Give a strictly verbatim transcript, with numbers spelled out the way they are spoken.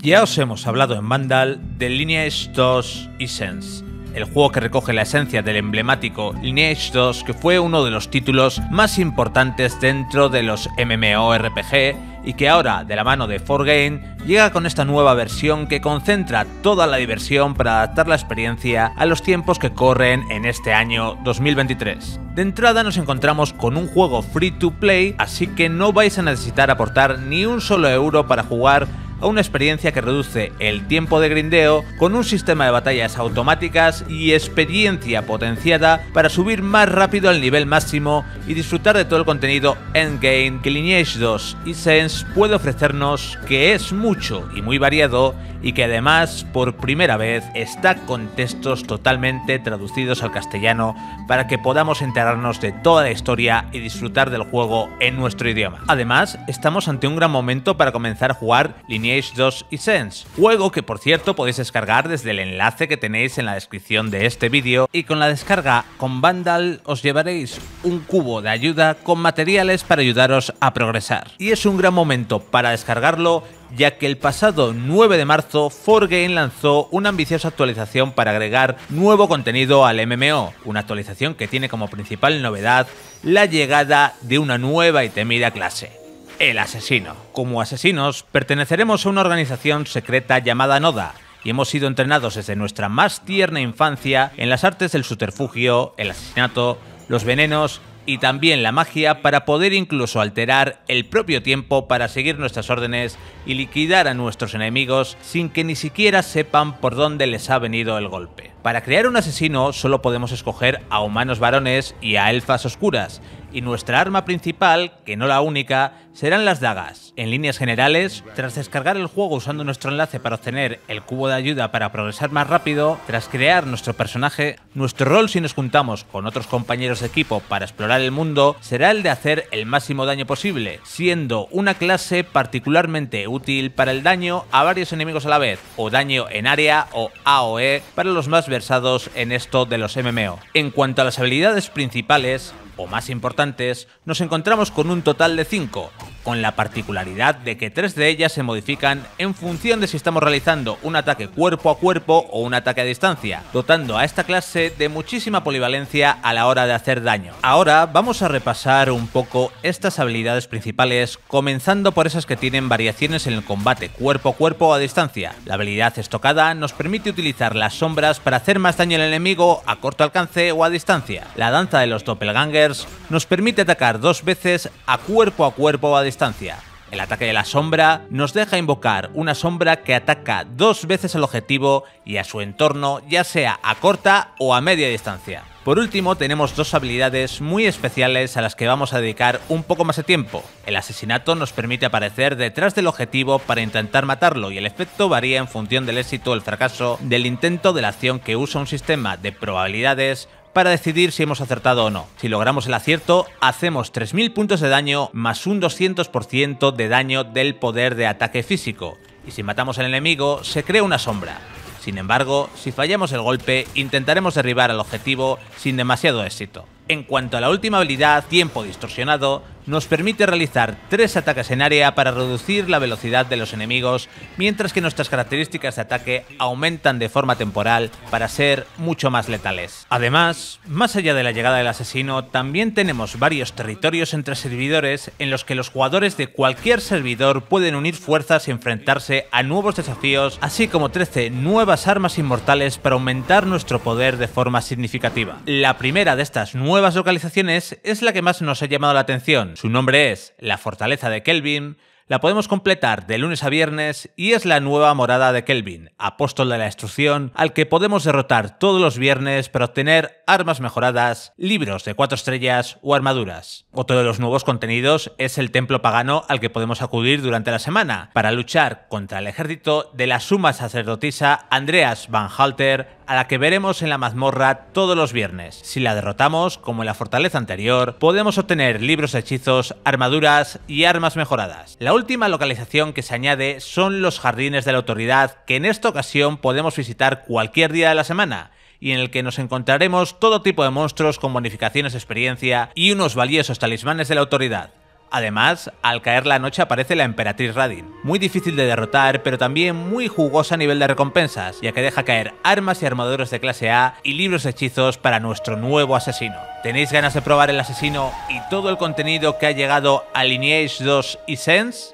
Ya os hemos hablado en Vandal de Lineage dos Essence, el juego que recoge la esencia del emblemático Lineage dos, que fue uno de los títulos más importantes dentro de los MMORPG y que ahora, de la mano de four Game, llega con esta nueva versión que concentra toda la diversión para adaptar la experiencia a los tiempos que corren en este año dos mil veintitrés. De entrada nos encontramos con un juego free to play, así que no vais a necesitar aportar ni un solo euro para jugar a una experiencia que reduce el tiempo de grindeo con un sistema de batallas automáticas y experiencia potenciada para subir más rápido al nivel máximo y disfrutar de todo el contenido endgame que Lineage dos Essence puede ofrecernos, que es mucho y muy variado y que además por primera vez está con textos totalmente traducidos al castellano para que podamos enterarnos de toda la historia y disfrutar del juego en nuestro idioma. Además, estamos ante un gran momento para comenzar a jugar Lineage dos Essence, juego que por cierto podéis descargar desde el enlace que tenéis en la descripción de este vídeo, y con la descarga con Vandal os llevaréis un cubo de ayuda con materiales para ayudaros a progresar. Y es un gran momento para descargarlo, ya que el pasado nueve de marzo four Game lanzó una ambiciosa actualización para agregar nuevo contenido al M M O, una actualización que tiene como principal novedad la llegada de una nueva y temida clase: el asesino. Como asesinos, perteneceremos a una organización secreta llamada Noda, y hemos sido entrenados desde nuestra más tierna infancia en las artes del subterfugio, el asesinato, los venenos y también la magia, para poder incluso alterar el propio tiempo para seguir nuestras órdenes y liquidar a nuestros enemigos sin que ni siquiera sepan por dónde les ha venido el golpe. Para crear un asesino solo podemos escoger a humanos varones y a elfas oscuras, y nuestra arma principal, que no la única, serán las dagas. En líneas generales, tras descargar el juego usando nuestro enlace para obtener el cubo de ayuda para progresar más rápido, tras crear nuestro personaje, nuestro rol, si nos juntamos con otros compañeros de equipo para explorar el mundo, será el de hacer el máximo daño posible, siendo una clase particularmente útil para el daño a varios enemigos a la vez, o daño en área o A O E para los más versados en esto de los M M O. En cuanto a las habilidades principales, o más importantes, nos encontramos con un total de cinco, con la particularidad de que tres de ellas se modifican en función de si estamos realizando un ataque cuerpo a cuerpo o un ataque a distancia, dotando a esta clase de muchísima polivalencia a la hora de hacer daño. Ahora vamos a repasar un poco estas habilidades principales, comenzando por esas que tienen variaciones en el combate cuerpo a cuerpo o a distancia. La habilidad estocada nos permite utilizar las sombras para hacer más daño al enemigo a corto alcance o a distancia. La danza de los doppelgangers nos permite atacar dos veces a cuerpo a cuerpo o a distancia. El ataque de la sombra nos deja invocar una sombra que ataca dos veces al objetivo y a su entorno, ya sea a corta o a media distancia. Por último, tenemos dos habilidades muy especiales a las que vamos a dedicar un poco más de tiempo. El asesinato nos permite aparecer detrás del objetivo para intentar matarlo, y el efecto varía en función del éxito o el fracaso del intento de la acción, que usa un sistema de probabilidades para decidir si hemos acertado o no. Si logramos el acierto, hacemos tres mil puntos de daño más un doscientos por ciento de daño del poder de ataque físico, y si matamos al enemigo, se crea una sombra. Sin embargo, si fallamos el golpe, intentaremos derribar al objetivo sin demasiado éxito. En cuanto a la última habilidad, tiempo distorsionado, nos permite realizar tres ataques en área para reducir la velocidad de los enemigos, mientras que nuestras características de ataque aumentan de forma temporal para ser mucho más letales. Además, más allá de la llegada del asesino, también tenemos varios territorios entre servidores en los que los jugadores de cualquier servidor pueden unir fuerzas y enfrentarse a nuevos desafíos, así como trece nuevas armas inmortales para aumentar nuestro poder de forma significativa. La primera de estas nuevas localizaciones es la que más nos ha llamado la atención. Su nombre es la Fortaleza de Kelvin. La podemos completar de lunes a viernes y es la nueva morada de Kelvin, apóstol de la destrucción, al que podemos derrotar todos los viernes para obtener armas mejoradas, libros de cuatro estrellas o armaduras. Otro de los nuevos contenidos es el templo pagano al que podemos acudir durante la semana para luchar contra el ejército de la suma sacerdotisa Andreas Van Halter, a la que veremos en la mazmorra todos los viernes. Si la derrotamos, como en la fortaleza anterior, podemos obtener libros de hechizos, armaduras y armas mejoradas. La última localización que se añade son los jardines de la autoridad, que en esta ocasión podemos visitar cualquier día de la semana, y en el que nos encontraremos todo tipo de monstruos con bonificaciones de experiencia y unos valiosos talismanes de la autoridad. Además, al caer la noche aparece la Emperatriz Radin, muy difícil de derrotar pero también muy jugosa a nivel de recompensas, ya que deja caer armas y armaduras de clase A y libros de hechizos para nuestro nuevo asesino. ¿Tenéis ganas de probar el asesino y todo el contenido que ha llegado a Lineage dos y Sense?